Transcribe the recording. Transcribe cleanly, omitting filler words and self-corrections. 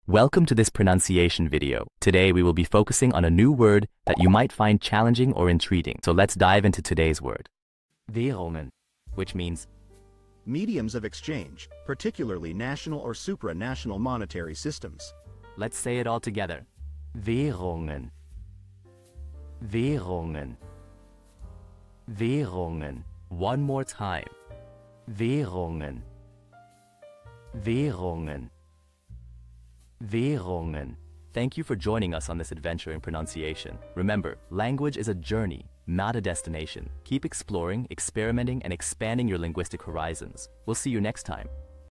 Welcome to this pronunciation video. Today we will be focusing on a new word that you might find challenging or intriguing. So let's dive into today's word. Währungen, which means mediums of exchange, particularly national or supranational monetary systems. Let's say it all together. Währungen. Währungen. Währungen. One more time. Währungen. Währungen. Währungen. Thank you for joining us on this adventure in pronunciation. Remember, language is a journey, not a destination. Keep exploring, experimenting, and expanding your linguistic horizons. We'll see you next time.